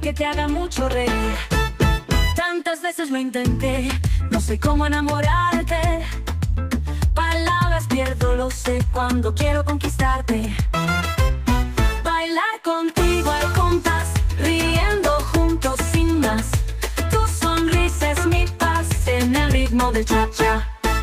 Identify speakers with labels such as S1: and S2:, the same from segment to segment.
S1: que te haga mucho reír. Tantas veces lo intenté, no sé cómo enamorarte. Palabras pierdo, lo sé cuando quiero conquistarte. Bailar contigo al compás, riendo juntos sin más. Tu sonrisa es mi paz en el ritmo del cha-cha.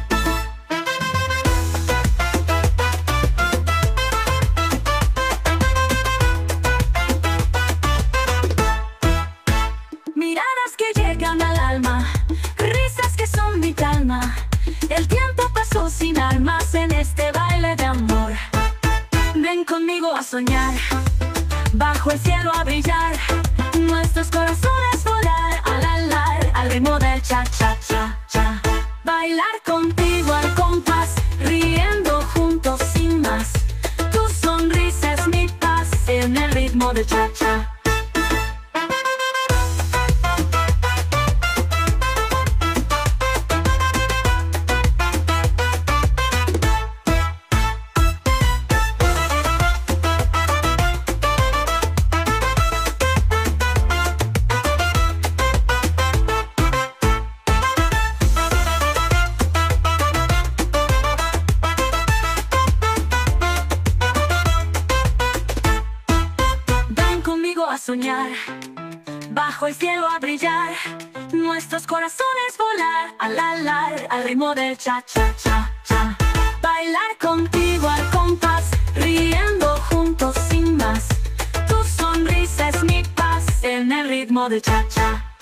S1: Miradas que llegan al alma, risas que son mi calma. El tiempo pasó sin armas en este baile de amor. Ven conmigo a soñar, bajo el cielo a brillar. Nuestros corazones volar, al ritmo del cha-cha-cha-cha. Bailar contigo al compás, riendo juntos sin más. Tu sonrisa es mi paz en el ritmo del cha-cha. A soñar, bajo el cielo a brillar, nuestros corazones volar, al ritmo del cha-cha-cha-cha. Bailar contigo al compás, riendo juntos sin más. Tu sonrisa es mi paz en el ritmo del cha-cha.